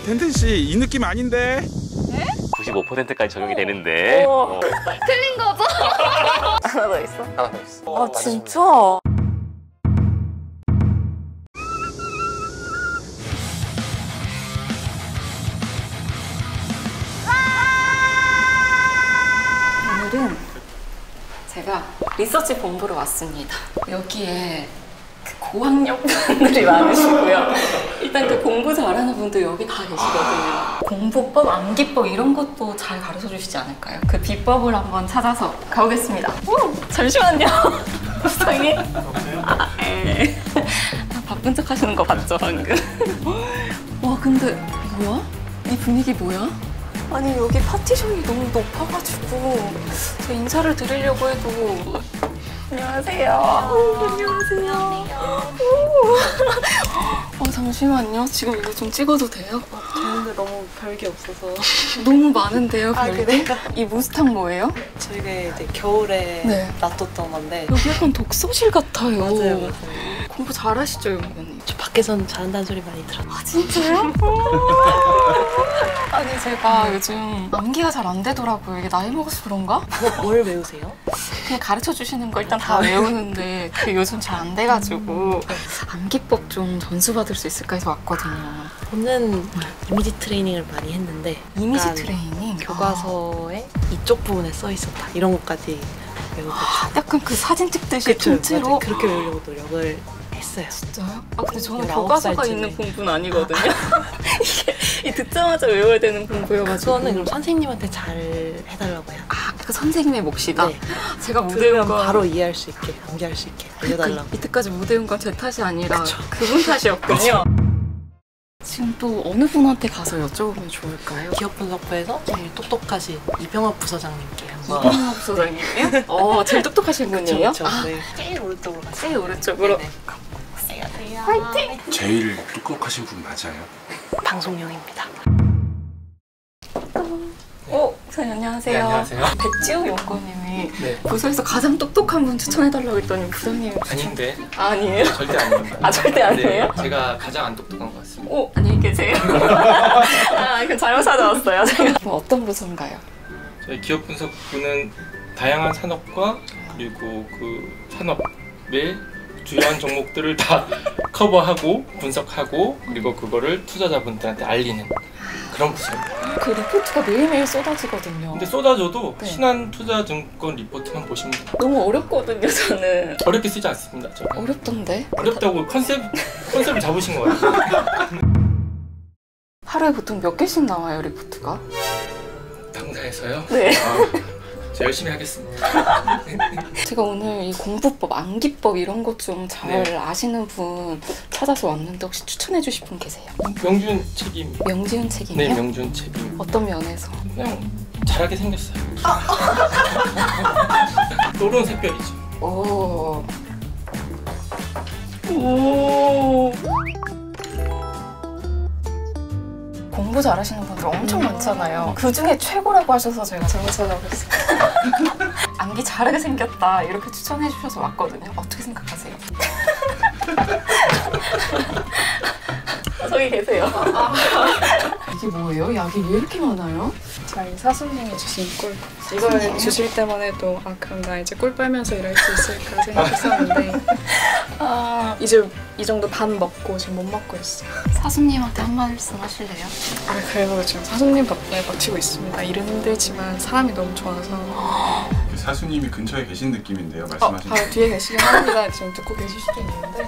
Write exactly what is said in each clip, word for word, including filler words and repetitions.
텐텐 씨, 이 느낌 아닌데? 네? 구십오 퍼센트까지 적용이 되는데. 어. 어. 틀린 거죠? 하나 더 있어? 하나 더 있어. 아, 진짜? 오늘은 제가 리서치 본부로 왔습니다. 여기에 그 고학력 분들이 많으시고요. 일단 그 공부 잘하는 분들 여기 다 계시거든요. 공부법, 암기법 이런 것도 잘 가르쳐 주시지 않을까요? 그 비법을 한번 찾아서 가보겠습니다. 오, 잠시만요. 부장님. 아, 에. 바쁜 척 하시는 거 봤죠, 방금? 와, 근데 뭐야? 이 분위기 뭐야? 아니, 여기 파티션이 너무 높아가지고 제가 인사를 드리려고 해도. 안녕하세요. 오, 안녕하세요. 어, 잠시만요. 지금 이거 좀 찍어도 돼요? 어, 되는데 너무 별게 없어서. 너무 많은데요, 아, 별게? 그래요? 이 무스탕 뭐예요? 저희가 이제 겨울에 네. 놔뒀던 건데. 여기 약간 독서실 같아요. 맞아요, 맞아요. 공부 잘하시죠, 연구원님? 저 밖에서는 잘한다는 소리 많이 들어요. 아, 진짜요? 아니, 제가 요즘 암기가 잘 안 되더라고요. 이게 나이 먹어서 그런가? 뭐, 뭘 외우세요? 그냥 가르쳐 주시는 거 일단 다 외우는데 그게 요즘 잘 안 돼가지고 암기법 좀 전수받을 수 있을까 해서 왔거든요. 저는 이미지 트레이닝을 많이 했는데 이미지 약간 트레이닝? 교과서에 아. 이쪽 부분에 써 있었다 이런 것까지 외우고 아, 약간 그 사진 찍듯이 통째로? 그렇게 외우려고 노력을 했어요. 진짜요? 아, 근데 저는 열아홉 교과서가 살쯤에. 있는 공부는 아니거든요. 이게 이 듣자마자 외워야 되는 공부여가지고. 그거는 그럼 선생님한테 잘 해달라고 해요. 아, 그 선생님의 몫이다? 네. 제가 못 외운 건 바로 이해할 수 있게, 암기할 수 있게 알려달라고. 그, 이때까지 못 외운 건 제 탓이 아니라 그쵸. 그분 탓이었군요. 지금 또 어느 분한테 가서 여쭤보면 좋을까요? 기업 분석부에서 제일 똑똑하신 이병헌 부서장님께 한번. 이병헌 부서장님이요? 어, 제일 똑똑하신 분이에요? 그쵸, 아, 네. 제일 오른쪽으로 가세요. 제일 오른쪽으로. 네네. 화이팅! 제일 똑똑하신 분 맞아요? 방송용입니다. 어, 선생님 안녕하세요. 네, 안녕하세요. 백지우 연구원님이 네. 부서에서 가장 똑똑한 분 추천해달라고 했더니 부장님 아닌데 아니에요? 절대 아닙니다. 아, 절대 아니에요? 네, 제가 가장 안 똑똑한 것 같습니다. 오, 안녕히 계세요. 아, 그 잘못 찾아왔어요. 제가. 그럼 어떤 부서인가요? 저희 기업 분석부는 다양한 산업과 그리고 그 산업의 주요한 종목들을 다 커버하고 분석하고 그리고 그거를 투자자분들한테 알리는 그런 부서입니다. 그 리포트가 매일매일 쏟아지거든요. 근데 쏟아져도 네. 신한투자증권 리포트만 보시면 돼요. 너무 어렵거든요, 저는. 어렵게 쓰지 않습니다. 저는. 어렵던데? 어렵다고 컨셉, 컨셉을 잡으신 것 같아요. 하루에 보통 몇 개씩 나와요, 리포트가? 당사에서요? 네. 아, 저 열심히 하겠습니다. 제가 오늘 이 공부법, 암기법 이런 것 좀 잘 네. 아시는 분 찾아서 왔는데 혹시 추천해 주실 분 계세요? 명준 책임. 명지훈 책임이요? 네, 명준 책임. 어떤 면에서? 그냥 잘하게 생겼어요. 또론 샛별이죠. 오. 오. 공부 잘하시는 분들 엄청 많잖아요. 그 중에 최고라고 하셔서 제가 잘못 찾아보겠어요. 암기 잘하게 생겼다 이렇게 추천해 주셔서 왔거든요. 어떻게 생각하세요? 저기 계세요. 이게 뭐예요? 약이 왜 이렇게 많아요? 저희 사수님이 주신 꿀 이걸 주실 때만 해도 아 그럼 나 이제 꿀 빨면서 일할 수 있을까 생각했었는데 아, 이제 이 정도 반 먹고 지금 못 먹고 있어요. 사수님한테 한 말씀 하실래요? 아 그래서 지금 사수님 덕분에 버티고 있습니다. 일은 힘들지만 사람이 너무 좋아서. 사수님이 근처에 계신 느낌인데요, 어, 말씀하신 바로 뒤에 계시긴 합니다. 지금 듣고 계실 수도 있는데.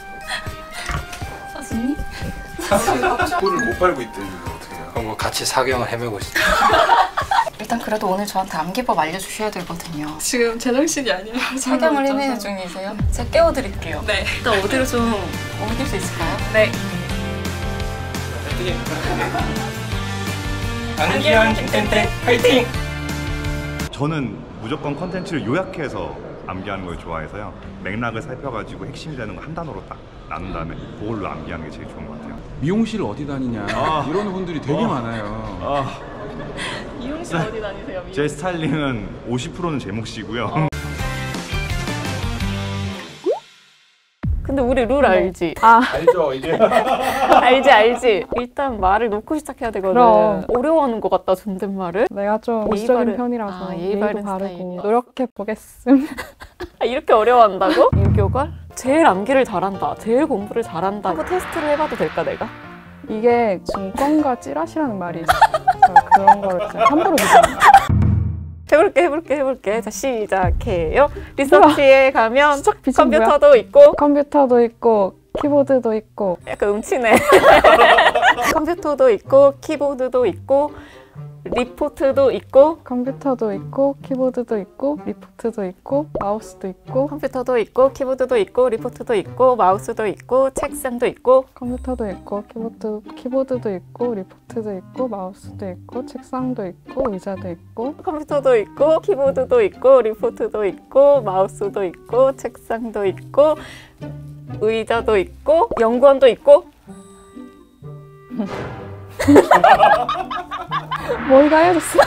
사수님? 꿀을 못 빨고 있다는데 어떻게 해요? 뭐 같이 사경을 헤매고 있어요. 일단 그래도 오늘 저한테 암기법 알려주셔야 되거든요. 지금 제정신이 아니라 사경을 헤매는 중이세요? 제가 깨워드릴게요. 네. 일단 어디로 좀 옮길 수 있을까요? 네. 안기한 김텐텐 화이팅! 저는 무조건 컨텐츠를 요약해서 암기하는 걸 좋아해서요. 맥락을 살펴가지고 핵심이 되는 거 한 단어로 딱 나눈 다음에 그걸로 암기하는 게 제일 좋은 것 같아요. 미용실 어디 다니냐 아. 이러는 분들이 되게 어. 많아요. 아, 미용실 어디 다니세요? 미용실? 제 스타일링은 오십 퍼센트는 제 몫이고요. 근데 근데 우리 룰 알지? 아, 알죠 이제. 알지 알지. 일단 말을 놓고 시작해야 되거든. 그럼. 어려워하는 것 같다 존댓말을. 내가 좀 예의 보수적인 바른- 편이라서 아, 예의 예의도 바른 바르고 스타일이야. 노력해 보겠음. 아, 이렇게 어려워한다고? 유교걸? 제일 암기를 잘한다. 제일 공부를 잘한다. 한번 테스트를 해봐도 될까 내가? 이게 증권과 찌라시라는 말이 있어. 그래서 그런 걸 진짜 함부로 믿어. 해볼게 해볼게 해볼게. 자 시작해요. 리서치에 가면 시작 빛은 뭐야? 컴퓨터도 있고 컴퓨터도 있고 키보드도 있고 약간 음치네. 컴퓨터도 있고 키보드도 있고 리포트도 있고 컴퓨터도 있고 키보드도 있고 리포트도 있고 마우스도 있고 컴퓨터도 있고 키보드도 있고 리포트도 있고 마우스도 있고 책상도 있고 컴퓨터도 있고 키보드 키보드도 있고 리포트도 있고 마우스도 있고 책상도 있고 의자도 있고 컴퓨터도 있고 키보드도 있고 리포트도 있고 마우스도 있고 책상도 있고 의자도 있고 연구원도 있고 머리가 하얘졌어.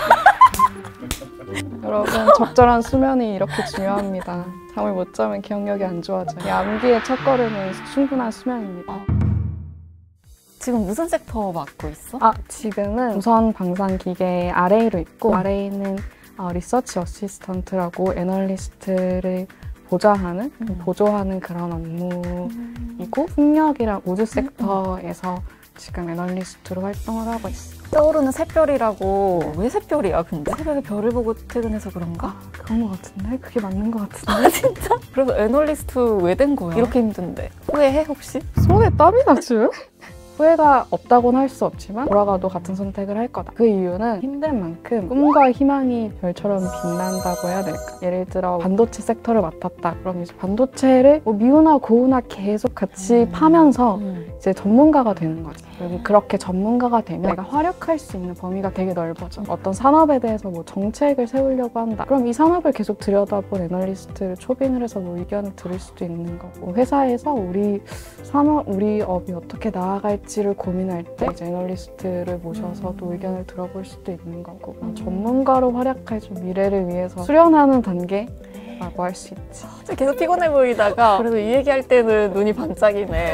여러분 적절한 수면이 이렇게 중요합니다. 잠을 못 자면 기억력이 안 좋아져요. 이 암기의 첫걸음은 충분한 수면입니다. 지금 무슨 섹터 맡고 있어? 아, 지금은 우선 방산기계 알에이로 있고 알에이는 어, 리서치 어시스턴트라고 애널리스트를 보좌하는, 음. 보조하는 그런 업무이고 풍력이랑 우주 섹터에서 지금 애널리스트로 활동을 하고 있어. 떠오르는 샛별이라고. 왜 샛별이야 근데? 새벽에 별을 보고 퇴근해서 그런가? 그런 것 같은데? 그게 맞는 것 같은데? 진짜? 그래서 애널리스트 왜 된 거야? 이렇게 힘든데. 후회해 혹시? 손에 땀이 나죠? 후회가 없다고는 할 수 없지만 돌아가도 같은 선택을 할 거다. 그 이유는 힘든 만큼 꿈과 희망이 별처럼 빛난다고 해야 될까? 예를 들어 반도체 섹터를 맡았다. 그럼 이제 반도체를 뭐 미우나 고우나 계속 같이 음. 파면서 음. 이제 전문가가 되는 거지. 그리고 그렇게 전문가가 되면 내가 활약할 수 있는 범위가 되게 넓어져. 어떤 산업에 대해서 뭐 정책을 세우려고 한다. 그럼 이 산업을 계속 들여다본 애널리스트를 초빙을 해서 뭐 의견을 들을 수도 있는 거고, 회사에서 우리 산업, 우리 업이 어떻게 나아갈지를 고민할 때 이제 애널리스트를 모셔서도 의견을 들어볼 수도 있는 거고, 전문가로 활약할 좀 미래를 위해서 수련하는 단계라고 할 수 있지. 계속 피곤해 보이다가 그래도 이 얘기할 때는 눈이 반짝이네.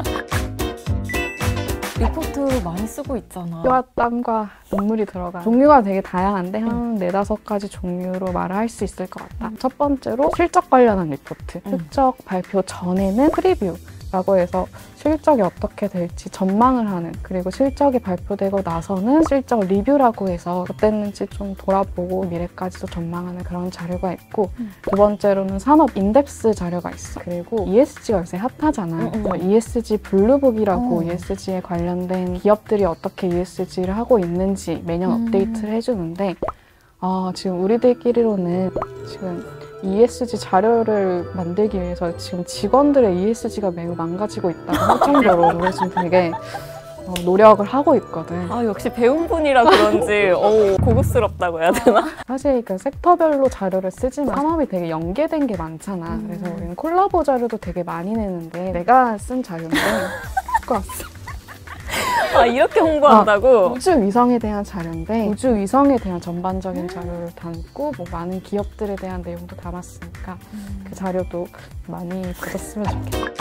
리포트 많이 쓰고 있잖아. 뼈와 땀과 눈물이 들어가. 종류가 되게 다양한데 한 네다섯 가지 종류로 말을 할 수 있을 것 같다. 음. 첫 번째로 실적 관련한 리포트. 음. 실적 발표 전에는 프리뷰라고 해서 실적이 어떻게 될지 전망을 하는, 그리고 실적이 발표되고 나서는 실적 리뷰라고 해서 어땠는지 좀 돌아보고 미래까지도 전망하는 그런 자료가 있고, 음. 두 번째로는 산업 인덱스 자료가 있어. 그리고 이에스지가 요새 핫하잖아. 음, 음. 뭐 이에스지 블루북이라고 어. 이에스지에 관련된 기업들이 어떻게 이에스지를 하고 있는지 매년 음. 업데이트를 해주는데, 아, 지금 우리들끼리로는 지금 이에스지 자료를 만들기 위해서 지금 직원들의 이에스지가 매우 망가지고 있다고 할 정도로 우리 지금 되게 어, 노력을 하고 있거든. 아 역시 배운 분이라 그런지 어우, 고급스럽다고 해야 되나? 사실 그 섹터별로 자료를 쓰지만 산업이 되게 연계된 게 많잖아. 음. 그래서 우리는 콜라보 자료도 되게 많이 내는데 내가 쓴 자료인데 갖고 왔어. 아 이렇게 홍보한다고? 우주 위성에 대한 자료인데 우주 위성에 대한 전반적인 자료를 담고 뭐 많은 기업들에 대한 내용도 담았으니까 음. 그 자료도 많이 보셨으면 좋겠다.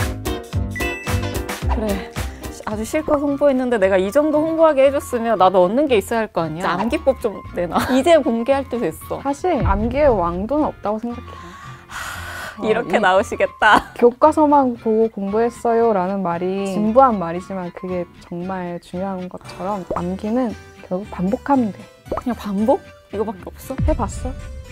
그래. 아주 실컷 홍보했는데 내가 이 정도 홍보하게 해줬으면 나도 얻는 게 있어야 할 거 아니야? 암기법 좀 내놔. 이제 공개할 때 됐어. 사실 암기의 왕도는 없다고 생각해. 어, 이렇게 이 나오시겠다. 교과서만 보고 공부했어요 라는 말이 진부한 말이지만 그게 정말 중요한 것처럼 암기는 결국 반복하면 돼. 그냥 반복? 이거밖에 없어? 해봤어?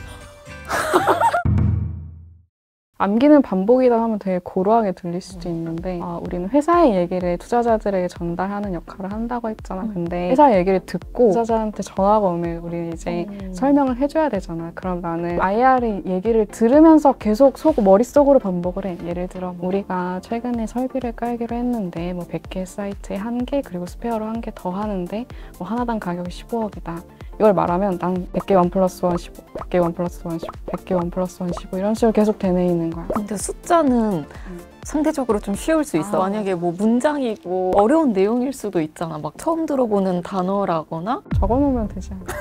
암기는 반복이다 하면 되게 고루하게 들릴 수도 있는데 아, 우리는 회사의 얘기를 투자자들에게 전달하는 역할을 한다고 했잖아. 근데 회사 얘기를 듣고 투자자한테 전화가 오면 우리는 이제 음. 설명을 해줘야 되잖아. 그럼 나는 아이알의 얘기를 들으면서 계속 속 머릿속으로 반복을 해. 예를 들어 뭐 우리가 최근에 설비를 깔기로 했는데 뭐 백 개 사이트에 한 개 그리고 스페어로 한 개 더 하는데 뭐 하나당 가격이 십오억이다. 이걸 말하면 난 백 개 원 플러스 원 십오, 백 개 원 플러스 원 십오, 백 개 원 플러스 원 십오 이런 식으로 계속 되뇌이는 거야. 근데 숫자는 상대적으로 좀 쉬울 수 있어. 아. 만약에 뭐 문장이고 어려운 내용일 수도 있잖아. 막 처음 들어보는 단어라거나. 적어놓으면 되지 않아?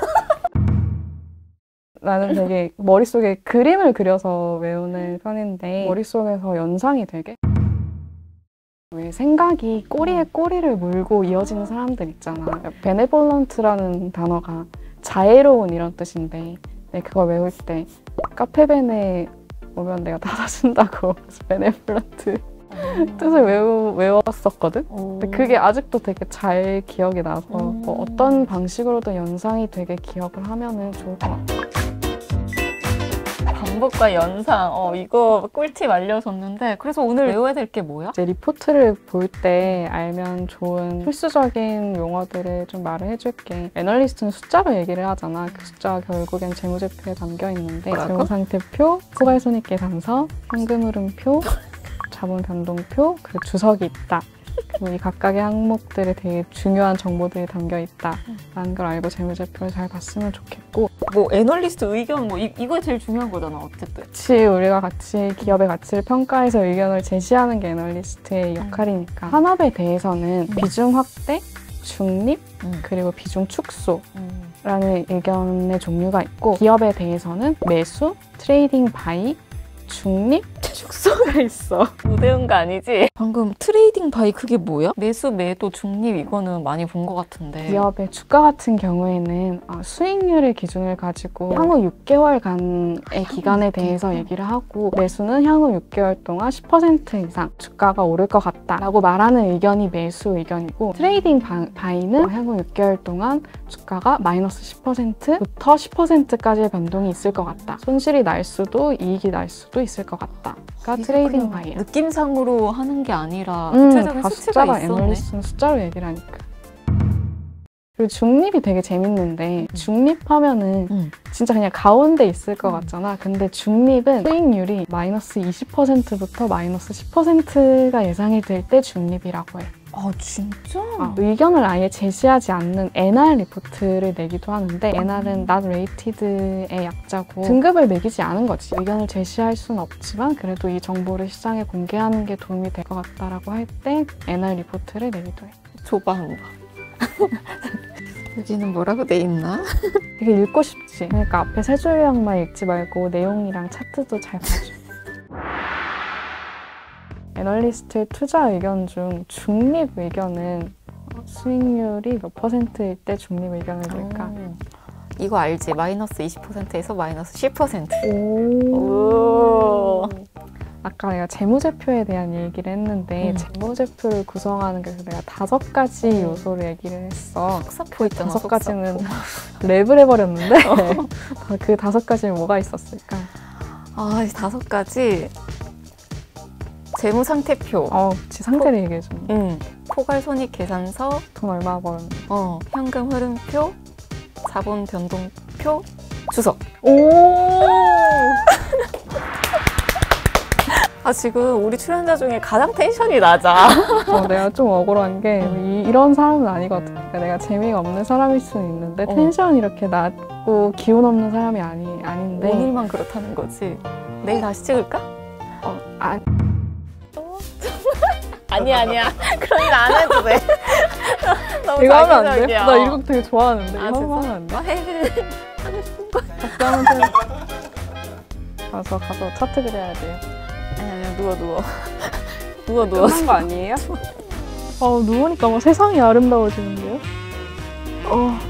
나는 되게 머릿속에 그림을 그려서 외우는 편인데 머릿속에서 연상이 되게 왜 생각이 꼬리에 꼬리를 물고 이어지는 사람들 있잖아. 베네볼런트라는 단어가 자애로운 이런 뜻인데 내 그걸 외울 때 카페베네 오면 내가 다 사준다고 베네볼런트 뜻을 외우, 외웠었거든? 근데 그게 아직도 되게 잘 기억이 나서 음. 뭐 어떤 방식으로든 연상이 되게 기억을 하면은 좋을 것 같아. 반복과 연상, 어, 이거 꿀팁 알려줬는데 그래서 오늘 외워야 될 게 뭐야? 이제 리포트를 볼 때 알면 좋은 필수적인 용어들을 좀 말을 해줄게. 애널리스트는 숫자로 얘기를 하잖아. 그 숫자가 결국엔 재무제표에 담겨 있는데 뭐라고? 재무상태표, 포괄손익계산서, 현금흐름표, 자본변동표, 그리고 주석이 있다. 이 각각의 항목들에 되게 중요한 정보들이 담겨 있다라는 걸 알고 재무제표를 잘 봤으면 좋겠고, 뭐 애널리스트 의견 뭐 이, 이거 제일 중요한 거잖아 어쨌든. 같이 우리가 같이 기업의 가치를 평가해서 의견을 제시하는 게 애널리스트의 역할이니까 산업에 대해서는 비중 확대, 중립, 음. 그리고 비중 축소 음. 라는 의견의 종류가 있고, 기업에 대해서는 매수, 트레이딩 바이, 중립, 축소가 있어. 못 외운 거 아니지? 방금 트레이딩 바이 그게 뭐야? 매수, 매도, 중립 이거는 많이 본 것 같은데. 기업의 주가 같은 경우에는 수익률의 기준을 가지고 향후 육 개월간의 기간에 대해서 얘기를 하고, 매수는 향후 육 개월 동안 십 퍼센트 이상 주가가 오를 것 같다라고 말하는 의견이 매수 의견이고, 트레이딩 바, 바이는 향후 육 개월 동안 주가가 마이너스 십 퍼센트부터 십 퍼센트까지의 변동이 있을 것 같다. 손실이 날 수도 이익이 날 수도 있을 것 같다. 가 트레이딩 바이야. 느낌상으로 하는 게 아니라 음, 구체적인 다 수치가 숫자가 있었네. 애널리스트는 숫자로 얘기를 하니까. 그리고 중립이 되게 재밌는데, 중립하면은 음. 진짜 그냥 가운데 있을 것 같잖아. 근데 중립은 수익률이 마이너스 이십 퍼센트부터 마이너스 십 퍼센트가 예상이 될 때 중립이라고 해. 아 진짜? 아, 의견을 아예 제시하지 않는 엔알 리포트를 내기도 하는데, 엔알은 Not Rated의 약자고 등급을 매기지 않은 거지. 의견을 제시할 수는 없지만 그래도 이 정보를 시장에 공개하는 게 도움이 될 것 같다라고 할 때 엔알 리포트를 내기도 해. 줘봐 한번. 여기는 뭐라고 돼 있나? 되게 읽고 싶지. 그러니까 앞에 세 줄량만 읽지 말고 내용이랑 차트도 잘 봐줘. 애널리스트의 투자 의견 중 중립 의견은 수익률이 몇 퍼센트일 때 중립 의견을 낼까? 음. 이거 알지? 마이너스 이십 퍼센트에서 마이너스 십 퍼센트. 오. 오. 아까 내가 재무제표에 대한 얘기를 했는데, 음. 재무제표를 구성하는 게 내가 다섯 가지 요소를 얘기를 했어. 속사포 있잖아. 다섯 가지는 속사포. 랩을 해버렸는데 그 다섯 가지는 뭐가 있었을까? 아, 이 다섯 가지. 재무상태표. 어, 지 상태를 얘기해줘. 응. 포괄손익계산서. 돈 얼마 벌었는데. 어. 현금 흐름표. 자본 변동표. 주석. 오! 아, 지금 우리 출연자 중에 가장 텐션이 낮아. 어, 내가 좀 억울한 게 이, 이런 사람은 아니거든. 그러니까 내가 재미가 없는 사람일 수는 있는데 어. 텐션이 이렇게 낮고 기운 없는 사람이 아니, 아닌데 오늘만 그렇다는 거지. 내일 다시 찍을까? 어, 아, 아니야, 아니야. 그런 일 안 해도 돼. 너무 이거 하면 안 돼? 자기적이야. 나 이거 되게 좋아하는데 아, 이거 진짜? 하면 안 돼? 어, 해, 해. 하고 싶은 거. 하면 돼. 가서 가서 차트 그려야 돼요. 아니, 아니야. 누워, 누워. 누워, 누워. 끝난 거 아니에요? 어, 누우니까 막 세상이 아름다워지는데요? 어.